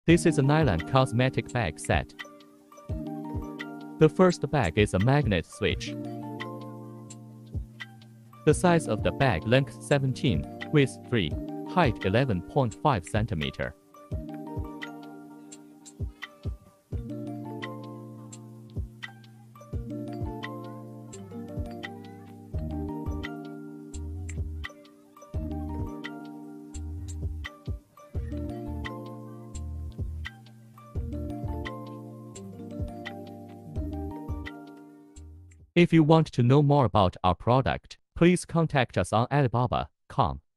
This is a nylon cosmetic bag set. The first bag is a magnet switch. The size of the bag: length 17, width 3, height 11.5 centimeter. If you want to know more about our product, please contact us on Alibaba.com.